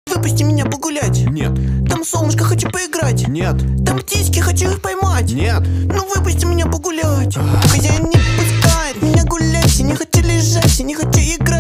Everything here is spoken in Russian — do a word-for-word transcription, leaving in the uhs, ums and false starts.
Выпусти меня погулять. Нет. Там солнышко, хочу поиграть. Нет. Там птички, хочу их поймать. Нет. Ну выпусти меня погулять. Хозяин не пускает меня гулять. Я не хочу лежать, я не хочу играть.